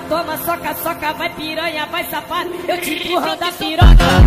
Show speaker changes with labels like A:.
A: toma, soca, soca, vai piranha, vai safado. Eu te empurrando a piroca.